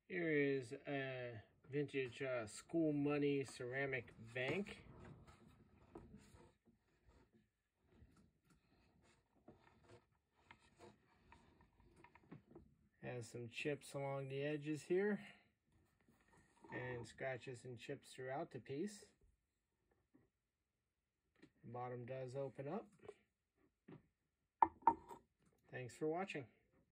Here is a vintage school money ceramic bank. Has some chips along the edges here and scratches and chips throughout the piece. The bottom does open up. Thanks for watching.